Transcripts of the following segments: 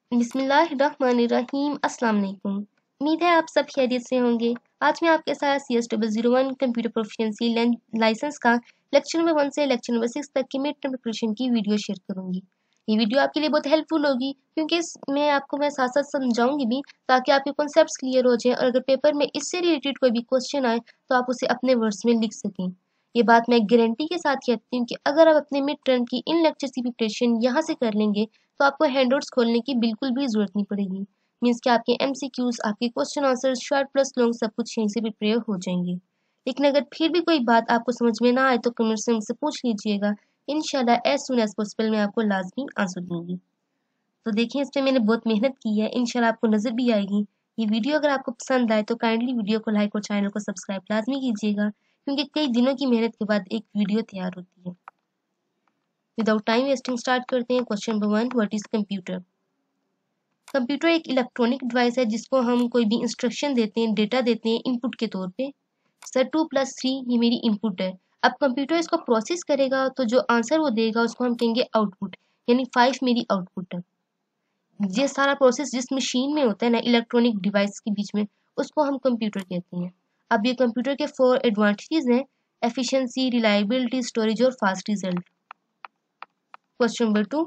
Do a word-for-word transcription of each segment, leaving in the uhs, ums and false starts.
बिस्मिल्लाहिर्रहमानिर्रहीम। अस्सलाम वालेकुम। उम्मीद है आप सब खैरियत से होंगे। आज मैं आपके साथ C S double zero one computer proficiency licence का लेक्चर नंबर वन से लेक्चर नंबर सिक्स तक की मिड टर्म प्रिपरेशन की वीडियो शेयर करूंगी। ये वीडियो आपके लिए बहुत हेल्पफुल होगी क्योंकि इसमें आपको मैं साथ साथ समझाऊंगी भी ताकि आपके कॉन्सेप्ट्स क्लियर हो जाएं और अगर पेपर में इससे रिलेटेड कोई भी क्वेश्चन आए तो आप उसे अपने वर्ड्स में लिख सकें। ये बात मैं गारंटी के साथ कहती हूँ कि अगर आप अपने मिड टर्म की इन लेक्चर्स की प्रिपरेशन यहाँ से कर लेंगे तो आपको हैंडआउट्स खोलने की बिल्कुल भी जरूरत नहीं पड़ेगी। मीन्स कि आपके एमसीक्यूज, आपके question answer, short plus long सब कुछ यहीं से प्रिपेयर हो जाएंगे। लेकिन अगर फिर भी कोई बात आपको समझ में ना आए तो कमेंट से मुझसे पूछ लीजिएगा। इंशाल्लाह एज सुन एज पॉसिबल मैं आपको लाजमी आंसर दूंगी। तो देखिए, इस पे मैंने बहुत मेहनत की है, इंशाल्लाह आपको नजर भी आएगी। ये वीडियो अगर आपको पसंद आए तो काइंडली वीडियो को लाइक और चैनल को सब्सक्राइब लाजमी कीजिएगा क्योंकि कई दिनों की मेहनत के बाद एक वीडियो तैयार होती है। विदाउट टाइम वेस्टिंग स्टार्ट करते हैं। Question number one, what is computer? Computer एक इलेक्ट्रॉनिक डिवाइस है जिसको हम कोई भी इंस्ट्रक्शन देते हैं, डेटा देते हैं इनपुट के तौर पे। सर टू प्लस थ्री ये मेरी इनपुट है। अब कंप्यूटर इसको प्रोसेस करेगा तो जो आंसर वो देगा उसको हम कहेंगे आउटपुट, यानी फाइव मेरी आउटपुट है। ये सारा प्रोसेस जिस मशीन में होता है ना इलेक्ट्रॉनिक डिवाइस के बीच में, उसको हम कंप्यूटर कहते हैं। अब ये कंप्यूटर के फोर एडवांटेजेस हैं: एफिशिएंसी, रिलायबिलिटी, स्टोरेज और fast result. Question number two,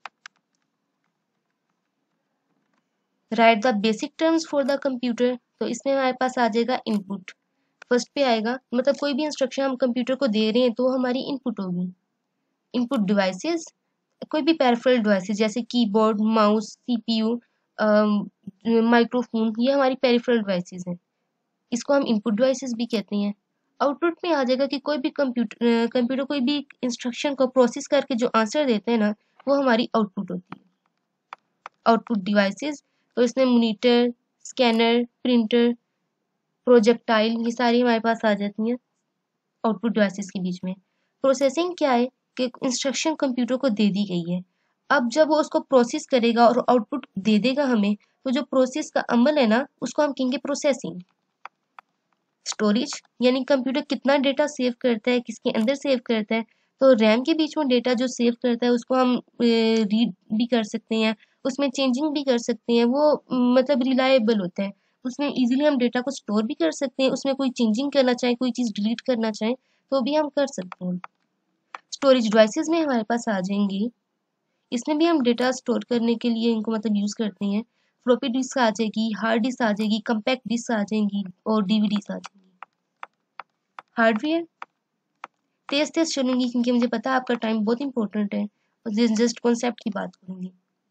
right the basic terms for the computer. तो इसमें हमारे पास आ जाएगा इनपुट। फर्स्ट पे आएगा, मतलब कोई भी इंस्ट्रक्शन हम कंप्यूटर को दे रहे हैं तो हमारी इनपुट होगी। इनपुट डिवाइसेस, कोई भी पेरिफेरल डिवाइसेस जैसे कीबोर्ड, माउस, सीपीयू, माइक्रोफोन, ये हमारी पेरिफेरल डिवाइसेस हैं। इसको हम इनपुट डिवाइसेस भी कहते हैं। आउटपुट में आ जाएगा कि कोई भी कंप्यूटर कंप्यूटर कोई भी इंस्ट्रक्शन को प्रोसेस करके जो आंसर देते हैं ना, वो हमारी आउटपुट होती है। आउटपुट डिवाइसेस, तो इसमें मॉनिटर, स्कैनर, प्रिंटर, प्रोजेक्टाइल, ये सारी हमारे पास आ जाती हैं आउटपुट डिवाइसेस के बीच में। प्रोसेसिंग क्या है कि इंस्ट्रक्शन कंप्यूटर को दे दी गई है, अब जब वो उसको प्रोसेस करेगा और आउटपुट दे देगा हमें, तो जो प्रोसेस का अमल है ना उसको हम कहेंगे प्रोसेसिंग। स्टोरेज, यानी कंप्यूटर कितना डेटा सेव करता है, किसके अंदर सेव करता है। तो रैम के बीच में डेटा जो सेव करता है उसको हम रीड भी कर सकते हैं, उसमें चेंजिंग भी कर सकते हैं। वो मतलब रिलायबल होता है, उसमें इजीली हम डेटा को स्टोर भी कर सकते हैं। उसमें कोई चेंजिंग करना चाहें, कोई चीज़ डिलीट करना चाहें तो भी हम कर सकते हैं। स्टोरेज डिवाइसेस में हमारे पास आ जाएंगी, इसमें भी हम डेटा स्टोर करने के लिए इनको मतलब यूज़ करते हैं। फ्लॉपी डिस्क आ जाएगी, हार्ड डिस्क आ जाएगी, कम्पैक्ट डिस्क आ जाएंगी और डीवीडीज आ जाएंगी। हार्डवेयर तेज तेज चलूंगी क्योंकि मुझे पता है आपका टाइम बहुत इंपॉर्टेंट है और जस्ट कॉन्सेप्ट की बात करूंगी।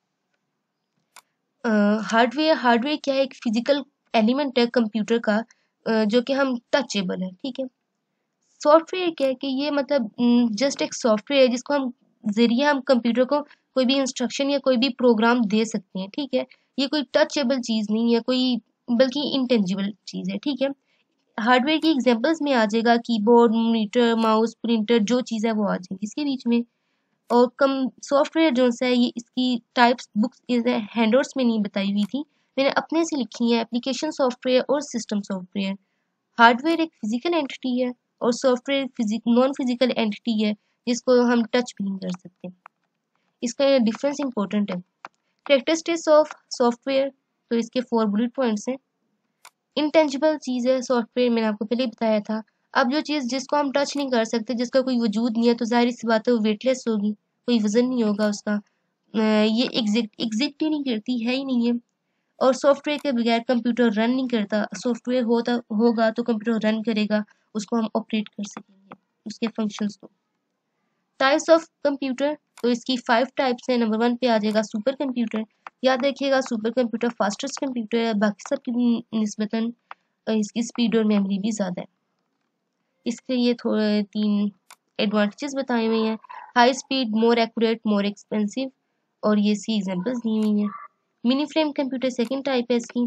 हार्डवेयर हार्डवेयर क्या है? एक फिजिकल एलिमेंट है कंप्यूटर का, uh, जो कि हम टचेबल है, ठीक है। सॉफ्टवेयर क्या है कि ये मतलब जस्ट एक सॉफ्टवेयर है जिसको हम जरिए हम कंप्यूटर को कोई भी इंस्ट्रक्शन या कोई भी प्रोग्राम दे सकते हैं, ठीक है। ये कोई टचेबल चीज़ नहीं है कोई, बल्कि इंटेंजिबल चीज़ है, ठीक है। हार्डवेयर की एग्जांपल्स में आ जाएगा कीबोर्ड, मॉनिटर, माउस, प्रिंटर, जो चीज़ है वो आ जाएगी इसके बीच में। और कम सॉफ्टवेयर जो है ये इसकी टाइप्स बुक्स हैंडआउट्स में नहीं बताई हुई थी, मैंने अपने से लिखी है: एप्लीकेशन सॉफ्टवेयर और सिस्टम सॉफ्टवेयर। हार्डवेयर एक फिजिकल एंटिटी है और software physic non physical entity है जिसको हम टच भी नहीं कर सकते। इसका डिफरेंस इंपॉर्टेंट है। कैरेक्टरिस्टिक्स ऑफ सॉफ्टवेयर, तो इसके फोर बुलेट पॉइंट्स हैं। इंटेंजिबल चीज़ है सॉफ्टवेयर, मैंने आपको पहले ही बताया था। अब जो चीज़ जिसको हम टच नहीं कर सकते, जिसका कोई वजूद नहीं है, तो जाहिर सी बात है वो वेटलेस होगी, कोई वजन नहीं होगा उसका, ये एग्जिस्ट एग्जिस्ट ही नहीं करती, है ही नहीं है। और सॉफ्टवेयर के बगैर कंप्यूटर रन नहीं करता। सॉफ्टवेयर होता होगा तो कंप्यूटर रन करेगा, उसको हम ऑपरेट कर सकेंगे, उसके फंक्शंस को। टाइप्स ऑफ कंप्यूटर, तो इसकी फाइव टाइप्स हैं। नंबर वन पे आ जाएगा सुपर कंप्यूटर। याद रखिएगा सुपर कंप्यूटर फास्टेस्ट कंप्यूटर है, बाकी सब की निस्बतन इसकी स्पीड और मेमोरी भी ज़्यादा है। इसके ये थोड़े तीन एडवांटेजेस बताए हुए हैं: high speed, more accurate, more expensive, और ये सी एग्जांपल्स दी हुई हैं। Mini frame computer second type है इसकी।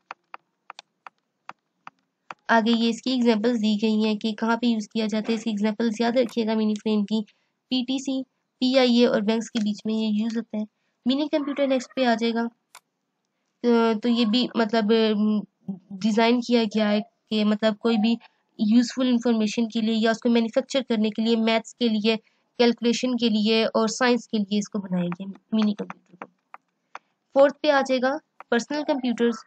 आगे ये इसकी एग्जांपल्स दी गई हैं कि कहाँ पे यूज़ किया जाता है। इसकी एग्जांपल्स याद रखिएगा मिनी फ्रेम की। पीटीसी, पीआईए और बैंक्स के बीच में ये यूज़ होता है। मिनी कंप्यूटर नेक्स्ट पे आ जाएगा। तो ये भी मतलब डिज़ाइन किया गया है कि मतलब कोई भी यूज़फुल इंफॉर्मेशन के लिए या उसको मैन्युफैक्चर करने के लिए, मैथ्स के लिए, कैलकुलेशन के लिए और साइंस के लिए इसको बनाया गया मिनी कंप्यूटर को। फोर्थ पे आ जाएगा पर्सनल कंप्यूटर्स।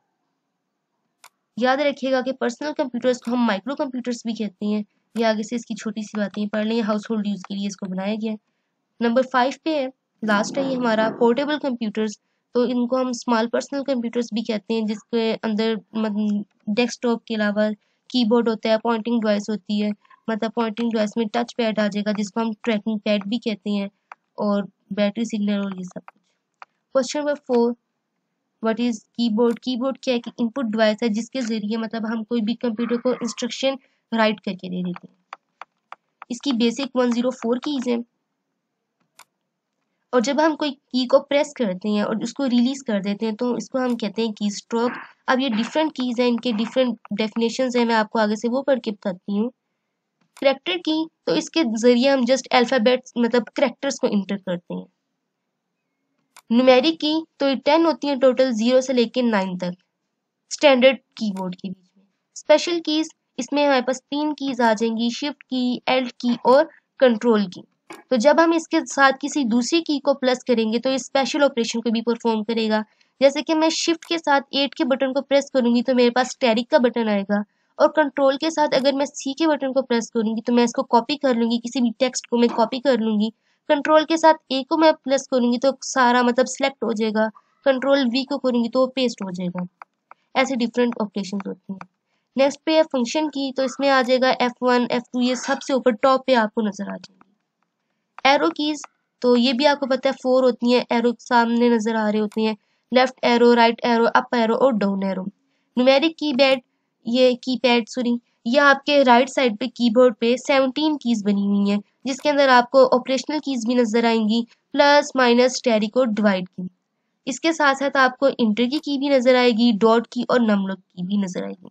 याद रखिएगा कि पर्सनल कंप्यूटर्स को हम माइक्रो कंप्यूटर्स भी कहते हैं। ये आगे से इसकी छोटी सी बातें पढ़ लें, हाउस होल्ड यूज के लिए इसको बनाया गया है। नंबर फाइव पे है, लास्ट है ये हमारा, पोर्टेबल कंप्यूटर्स। तो इनको हम स्मॉल पर्सनल कंप्यूटर्स भी कहते हैं, जिसके अंदर डेस्कटॉप के अलावा कीबोर्ड होता है, पॉइंटिंग डिवाइस होती है, मतलब पॉइंटिंग डिवाइस में टच पैड आ जाएगा जिसको हम ट्रैकिंग पैड भी कहते हैं, और बैटरी सिग्नल और ये सब कुछ। Question number four, what is keyboard? Keyboard क्या है कि इनपुट डिवाइस है जिसके जरिए मतलब हम कोई भी कंप्यूटर को इंस्ट्रक्शन राइट करके दे देते हैं। इसकी basic one zero four keys है, और जब हम कोई की को प्रेस करते हैं और उसको रिलीज कर देते हैं तो इसको हम कहते हैं की स्ट्रोक। अब ये डिफरेंट कीज हैं, इनके डिफरेंट डेफिनेशंस हैं, मैं आपको आगे से वो पढ़ के बताती हूँ। करेक्टर की, तो इसके जरिए हम जस्ट अल्फाबेट्स मतलब करेक्टर्स को इंटर करते हैं। न्यूमेरिक की, तो ये टेन होती है टोटल, जीरो से लेकर नाइन तक स्टैंडर्ड कीबोर्ड के बीच में। स्पेशल कीज, इसमें हमारे पास तीन कीज आ जाएंगी, शिफ्ट की, एल्ट की और कंट्रोल की। तो जब हम इसके साथ किसी दूसरी की को प्लस करेंगे तो ये स्पेशल ऑपरेशन को भी परफॉर्म करेगा। जैसे कि मैं शिफ्ट के साथ एट के बटन को प्रेस करूंगी तो मेरे पास स्टेरिक का बटन आएगा, और कंट्रोल के साथ अगर मैं सी के बटन को प्रेस करूंगी तो मैं इसको कॉपी कर लूंगी, किसी भी टेक्स्ट को मैं कॉपी कर लूंगी। कंट्रोल के साथ ए को मैं प्रेस करूंगी तो सारा मतलब सिलेक्ट हो जाएगा, कंट्रोल वी को करूंगी तो वो पेस्ट हो जाएगा। ऐसे डिफरेंट ऑपरेशन होती हैं। नेक्स्ट पे है फंक्शन की, तो इसमें आ जाएगा एफ वन, एफ टू, ये सबसे ऊपर टॉप पे आपको नजर आ जाएगी। एरो कीज, तो ये भी आपको पता है फोर होती हैं, एरो सामने नजर आ रहे होते हैं, left arrow, right arrow, up arrow और डाउन एरो। न्यूमेरिक कीपैड, ये कीपैड सॉरी, ये आपके राइट साइड पे कीबोर्ड पे सेवनटीन कीज बनी हुई हैं, जिसके अंदर आपको ऑपरेशनल कीज भी नजर आएंगी, प्लस माइनस स्टेरिक और डिवाइड की। इसके साथ साथ आपको इंटर की की भी नजर आएगी, डॉट की और नंबलॉक की भी नजर आएगी।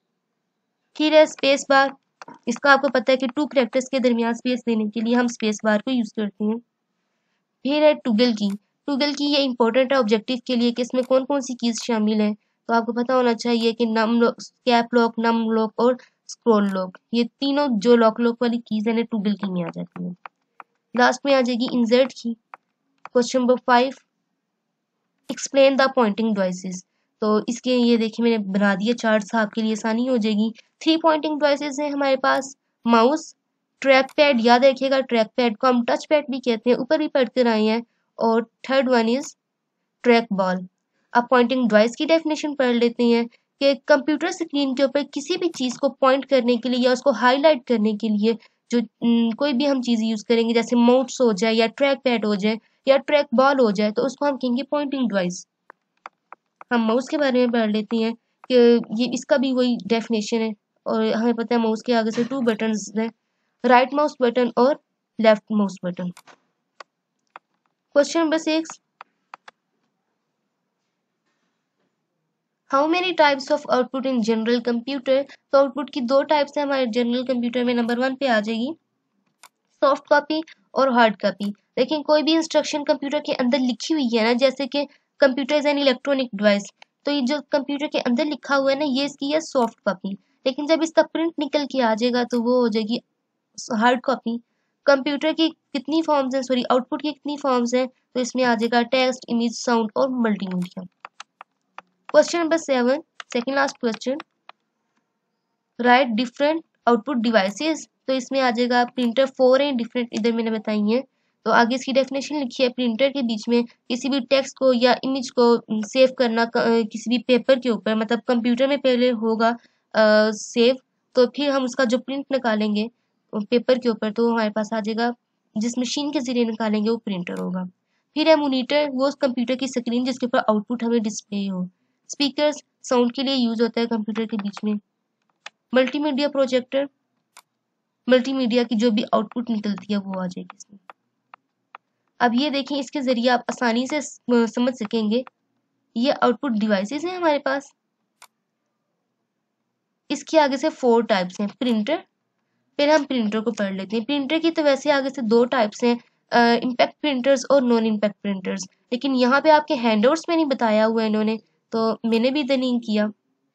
फिर है स्पेस बार, इसका आपको पता है कि टू कैरेक्टर्स के दरमियान स्पेस देने के लिए हम स्पेस बार को यूज करते हैं। फिर है टुगल की, टुगल की ये इंपॉर्टेंट है ऑब्जेक्टिव के लिए कि इसमें कौन कौन सी कीज शामिल है। तो आपको पता होना चाहिए कि num lock, cap lock, num lock और स्क्रॉल लॉक, ये तीनों जो लॉक लॉक वाली कीज है टुगल की में आ जाती है। लास्ट में आ जाएगी इंसर्ट की। Question number five, explain the pointing devices. तो इसके ये देखिए मैंने बना दिया चार्ट्स, आपके लिए आसानी हो जाएगी। थ्री पॉइंटिंग डिवाइसेस हैं हमारे पास, माउस, ट्रैक पैड, याद रखिएगा ट्रैक पैड को हम टच पैड भी कहते हैं, ऊपर भी पढ़ कर आए हैं, और third one is trackball. अब पॉइंटिंग डिवाइस की डेफिनेशन पढ़ लेते हैं कि कंप्यूटर स्क्रीन के ऊपर किसी भी चीज को पॉइंट करने के लिए या उसको हाईलाइट करने के लिए जो न, कोई भी हम चीज यूज करेंगे, जैसे माउस हो जाए या ट्रैक पैड हो जाए या ट्रैक बॉल हो जाए, तो उसको हम कहेंगे पॉइंटिंग डिवाइस। हम माउस के बारे में पढ़ लेते हैं कि ये इसका भी वही डेफिनेशन है, और हमें पता है माउस के आगे से टू बटन्स हैं, राइट माउस बटन और left mouse button. Question number six, how many types of output in general computer? तो आउटपुट की दो टाइप्स है हमारे जनरल कंप्यूटर में। नंबर वन पे आ जाएगी सॉफ्ट कॉपी और हार्ड कॉपी। लेकिन कोई भी इंस्ट्रक्शन कंप्यूटर के अंदर लिखी हुई है ना, जैसे कि computer is an electronic device, तो ये जो कंप्यूटर के अंदर लिखा हुआ है ना, ये इसकी है सॉफ्ट कॉपी। लेकिन जब इसका प्रिंट निकल के आ जाएगा तो वो हो जाएगी हार्ड कॉपी। कंप्यूटर की कितनी फॉर्म्स हैं, सॉरी आउटपुट की कितनी फॉर्म्स हैं? तो इसमें आ जाएगा टेक्स्ट, इमेज, साउंड और multimedia. Question number seven, second last question, write different output devices. तो इसमें आ जाएगा प्रिंटर, फोर है डिफरेंट, इधर मैंने बताई है। तो आगे इसकी डेफिनेशन लिखी है, प्रिंटर के बीच में किसी भी टेक्स्ट को या इमेज को सेव करना किसी भी पेपर के ऊपर, मतलब कंप्यूटर में पहले होगा सेव, तो फिर हम उसका जो प्रिंट निकालेंगे पेपर के ऊपर तो हमारे पास आ जाएगा, जिस मशीन के जरिए निकालेंगे वो प्रिंटर होगा। फिर है मोनीटर, वो उस कंप्यूटर की स्क्रीन जिसके ऊपर आउटपुट हमें डिस्प्ले हो। स्पीकर्स, साउंड के लिए यूज होता है कंप्यूटर के बीच में। मल्टीमीडिया प्रोजेक्टर, मल्टीमीडिया की जो भी आउटपुट निकलती है वो आ जाएगी इसमें। अब ये देखें, इसके जरिए आप आसानी से समझ सकेंगे, ये आउटपुट डिवाइसेस हैं हमारे पास। इसके आगे से फोर टाइप्स हैं प्रिंटर। फिर हम प्रिंटर को पढ़ लेते हैं। प्रिंटर की तो वैसे आगे से दो टाइप्स हैं, इम्पैक्ट प्रिंटर्स और नॉन इम्पैक्ट प्रिंटर्स, लेकिन यहाँ पे आपके हैंडआउट्स में नहीं बताया हुआ है इन्होंने, तो मैंने भी इधर नहीं किया।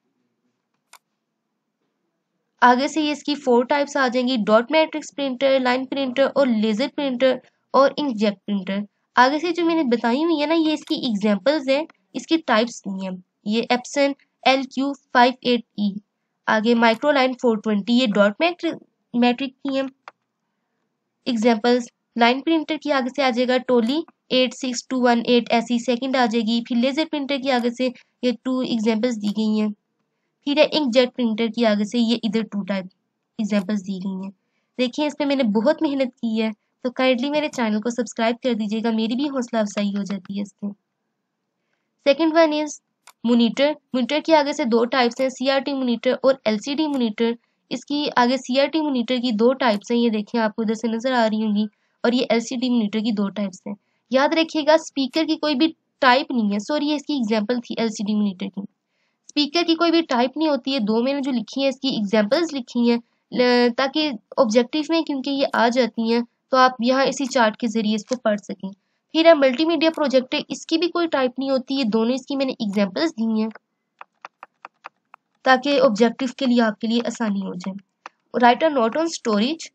आगे से ये इसकी फोर टाइप्स आ जाएंगी, dot matrix printer, line printer और लेजर प्रिंटर और इंकजेट प्रिंटर। आगे से जो मैंने बताई हुई है ना, ये इसकी एग्जांपल्स है, इसकी टाइप्स नहीं है। ये Epson L Q five eight E, आगे माइक्रोलाइन फोर ट्वेंटी, ये डॉट मैट्रिक मैट्रिक की है एग्जांपल्स। लाइन प्रिंटर की आगे से आ जाएगा टोली eight six two one eight, ऐसी सेकंड आ जाएगी। फिर लेजर प्रिंटर की आगे से ये टू एग्जांपल्स दी गई हैं। फिर है इंकजेट प्रिंटर की आगे से ये इधर टू टाइप एग्जांपल्स दी गई हैं। देखिए इसमें मैंने बहुत मेहनत की है, तो काइंडली मेरे चैनल को सब्सक्राइब कर दीजिएगा, मेरी भी हौसला अफजाई हो जाती है इससे। Second one is monitor. Monitor की आगे से दो टाइप्स हैं, सीआरटी मोनीटर और एलसीडी मोनीटर। इसकी आगे सीआरटी मोनीटर की दो टाइप्स हैं, ये देखिए आपको इधर से नजर आ रही होंगी, और ये एलसीडी मोनीटर की दो टाइप्स हैं। याद रखिएगा स्पीकर की कोई भी टाइप नहीं है, सॉरी ये इसकी एग्जाम्पल थी एलसीडी मोनीटर की। स्पीकर की कोई भी टाइप नहीं होती है, दो मैंने जो लिखी है इसकी एग्जाम्पल्स लिखी हैं, ताकि ऑब्जेक्टिव में क्योंकि ये आ जाती हैं तो आप यहाँ इसी चार्ट के जरिए इसको पढ़ सकें। फिर है मल्टीमीडिया प्रोजेक्टर, इसकी भी कोई टाइप नहीं होती है, दोनों इसकी मैंने एग्जाम्पल्स दी हैं ताकि ऑब्जेक्टिव के लिए आपके लिए आसानी हो जाए। Write a note on storage,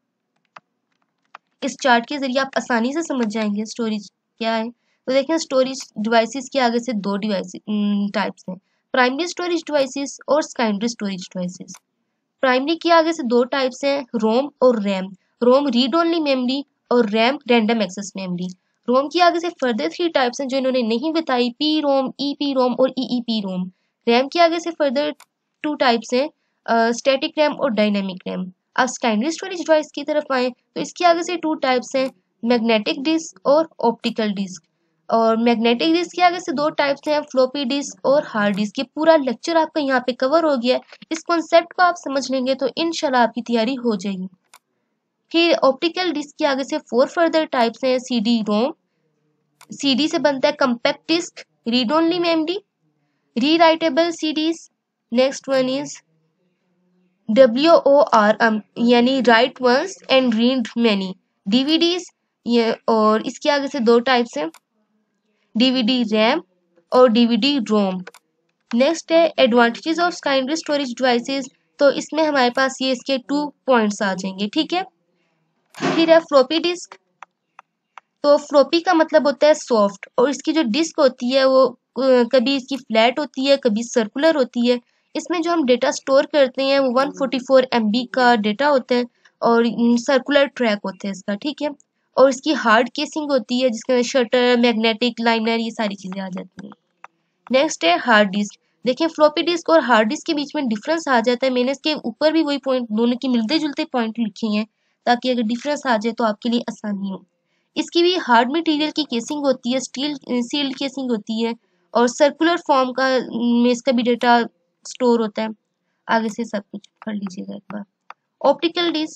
इस चार्ट के जरिए आप आसानी से समझ जाएंगे स्टोरेज क्या है। तो देखें स्टोरेज डिवाइसेस के आगे से दो डिवाइस टाइप्स हैं, प्राइमरी स्टोरेज डिवाइसेस और सेकेंडरी स्टोरेज डिवाइसेस। प्राइमरी के आगे से दो टाइप्स हैं, रोम और RAM. ROM read only memory और RAM random access memory. ROM की आगे से फर्दर थ्री टाइप्स हैं जो इन्होंने नहीं बताई, P ROM, E P ROM और ई ई पी रोम। रैम की आगे से फर्दर टू टाइप्स हैं, स्टैटिक रैम और डायनेमिक रैम। अब सेकेंडरी स्टोरेज डिवाइस की तरफ आए तो इसकी आगे से टू टाइप्स हैं, मैग्नेटिक डिस्क और ऑप्टिकल डिस्क। और मैग्नेटिक डिस्क के आगे से दो टाइप्स हैं, फ्लोपी डिस्क और हार्ड डिस्क। ये पूरा लेक्चर आपका यहाँ पे कवर हो गया है, इस कॉन्सेप्ट को आप समझ लेंगे तो इंशाल्लाह आपकी तैयारी हो जाएगी। फिर ऑप्टिकल डिस्क के आगे से फोर फर्दर टाइप्स हैं, सीडी रोम, सीडी से बनता है compact disk, read only memory, rewritable CDs. Next one is W O R यानी write once and read many, DVDs. ये और इसके आगे से दो टाइप्स हैं, डीवीडी रैम और डीवीडी रोम। नेक्स्ट है advantages of secondary storage devices, तो इसमें हमारे पास ये इसके टू पॉइंट्स आ जाएंगे, ठीक है। फिर है फ्लॉपी डिस्क, तो फ्लॉपी का मतलब होता है सॉफ्ट, और इसकी जो डिस्क होती है वो कभी इसकी फ्लैट होती है कभी सर्कुलर होती है। इसमें जो हम डेटा स्टोर करते हैं वो one forty four M B का डेटा होता है और सर्कुलर ट्रैक होता है इसका, ठीक है। और इसकी हार्ड केसिंग होती है जिसके अंदर शटर, मैग्नेटिक लाइनर, ये सारी चीजें आ जाती हैं। नेक्स्ट है हार्ड डिस्क। देखिए फ्लॉपी डिस्क और हार्ड डिस्क के बीच में डिफरेंस आ जाता है, मैंने इसके ऊपर भी वही पॉइंट दोनों की मिलते जुलते पॉइंट लिखे हैं ताकि अगर डिफरेंस आ जाए तो आपके लिए आसानी हो। इसकी भी हार्ड मटेरियल की केसिंग होती है, स्टील सील्ड केसिंग होती है, और सर्कुलर फॉर्म का में इसका भी डेटा स्टोर होता है। आगे से सब कुछ पढ़ लीजिएगा एक बार। ऑप्टिकल डिस्क,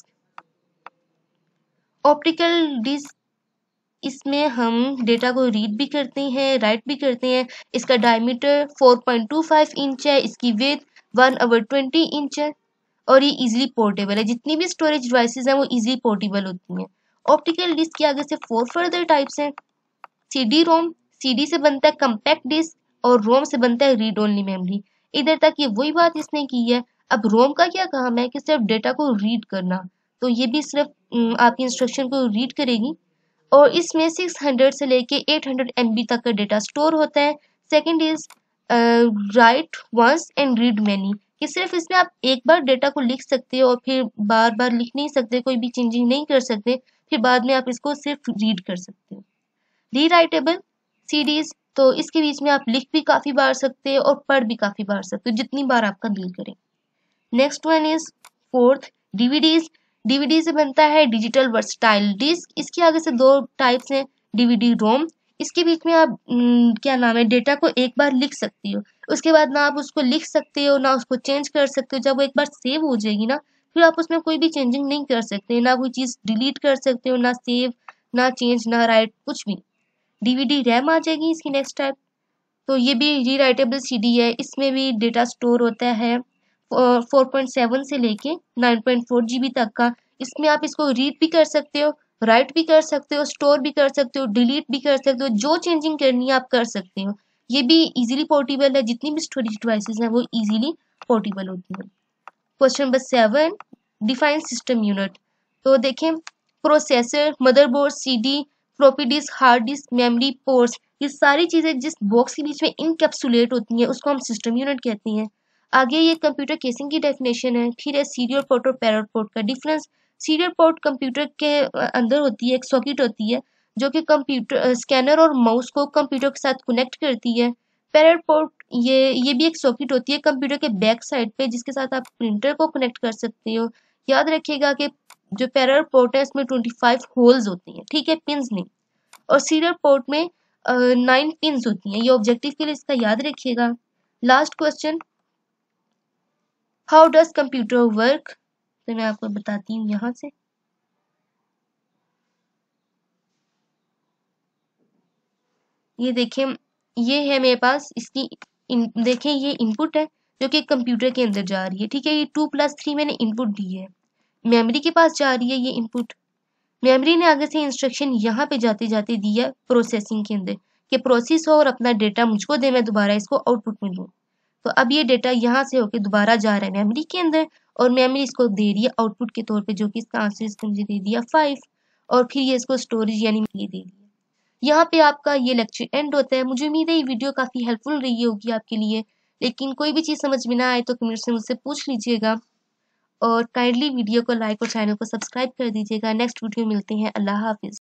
ऑप्टिकल डिस्क इसमें हम डेटा को रीड भी करते हैं, राइट भी करते हैं। इसका diameter four point two five inch है, इसकी width one over twenty inch है, और ये इजीली पोर्टेबल है। जितनी भी स्टोरेज डिवाइसेस हैं वो इजीली पोर्टेबल होती हैं। ऑप्टिकल डिस्क के आगे से फोर फर्दर टाइप्स हैं, सीडी रोम, सीडी से बनता है कंपैक्ट डिस्क और रोम से बनता है रीड ओनली मेमोरी। इधर तक ये वही बात इसने की है। अब रोम का क्या काम है कि सिर्फ डेटा को रीड करना, तो ये भी सिर्फ आपकी इंस्ट्रक्शन को रीड करेगी, और इसमें सिक्स हंड्रेड से लेके एट हंड्रेड एमबी तक का डेटा स्टोर होता है। Second is write once and read many, कि सिर्फ इसमें आप एक बार डेटा को लिख सकते हो और फिर बार बार लिख नहीं सकते, कोई भी चेंजिंग नहीं कर सकते, फिर बाद में आप इसको सिर्फ रीड कर सकते हो। री राइटेबल सीडीज, तो इसके बीच में आप लिख भी काफी बार सकते हो और पढ़ भी काफी बार सकते हो, जितनी बार आपका दिल करे। Next one is fourth DVDs. DVD से बनता है डिजिटल वर्सटाइल डिस्क, इसके आगे से दो टाइप्स हैं, डीवीडी रोम। इसके बीच में आप न, क्या नाम है डेटा को एक बार लिख सकती हो, उसके बाद ना आप उसको लिख सकते हो ना उसको चेंज कर सकते हो। जब वो एक बार सेव हो जाएगी ना फिर आप उसमें कोई भी चेंजिंग नहीं कर सकते, ना कोई चीज डिलीट कर सकते हो, ना सेव ना चेंज ना राइट कुछ भी। डीवीडी रैम आ जाएगी इसकी नेक्स्ट टाइप, तो ये भी री राइटेबल सीडी है, इसमें भी डेटा स्टोर होता है फोर पॉइंट सेवन से लेके नाइन पॉइंट फोर जीबी तक का। इसमें आप इसको रीड भी कर सकते हो, राइट भी कर सकते हो, स्टोर भी कर सकते हो, डिलीट भी कर सकते हो, जो चेंजिंग करनी है आप कर सकते हो। ये भी इजीली पोर्टेबल है, जितनी भी स्टोरेज डिवाइसेस हैं वो इजीली पोर्टेबल होती है। Question number seven, define system unit. तो देखें processor, motherboard, CD, floppy disk, hard disk, memory, ports, ये सारी चीजें जिस बॉक्स के बीच में इनकैप्सुलेट होती हैं उसको हम सिस्टम यूनिट कहते हैं। आगे ये कंप्यूटर केसिंग की डेफिनेशन है। फिर है सीरियल पोर्ट और पैरेलल पोर्ट का डिफरेंस। सीरियल पोर्ट कंप्यूटर के अंदर होती है, एक सॉकेट होती है जो कि कंप्यूटर स्कैनर और माउस को कंप्यूटर के साथ कनेक्ट करती है। पैरेलल पोर्ट ये ये भी एक सॉकेट होती है कंप्यूटर के बैक साइड पे जिसके साथ आप प्रिंटर को कनेक्ट कर सकते हो। याद रखिएगा कि जो पैरेलल पोर्ट है इसमें ट्वेंटी फाइव होल्स होती हैं, ठीक है, पिंस नहीं। और सीरियल पोर्ट में नाइन पिंस होती हैं। ये ऑब्जेक्टिव के लिए इसका याद रखिएगा। Last question, how does computer work, तो मैं आपको बताती हूँ यहाँ से। ये देखें, ये है मेरे पास इसकी इन, देखें ये इनपुट है जो कि कंप्यूटर के अंदर जा रही है, ठीक है। ये टू प्लस थ्री मैंने इनपुट दी है, मेमोरी के पास जा रही है ये इनपुट। मेमोरी ने आगे से इंस्ट्रक्शन यहाँ पे जाते जाते दी है प्रोसेसिंग के अंदर कि प्रोसेस हो और अपना डेटा मुझको दे, मैं दोबारा इसको आउटपुट में लूँ। तो अब ये डेटा यहाँ से होके दोबारा जा रहा है मेमोरी के अंदर और मेमोरी इसको दे रही है आउटपुट के तौर पे, जो कि इसका आंसर इसने मुझे दे दिया फाइव। और फिर ये इसको स्टोरेज यानी ये दे दिया। यहाँ पे आपका ये लेक्चर एंड होता है। मुझे उम्मीद है ये वीडियो काफ़ी हेल्पफुल रही होगी आपके लिए, लेकिन कोई भी चीज़ समझ में ना आए तो कमेंट से मुझसे पूछ लीजिएगा और काइंडली वीडियो को लाइक और चैनल को सब्सक्राइब कर दीजिएगा। नेक्स्ट वीडियो मिलते हैं। अल्लाह हाफिज़।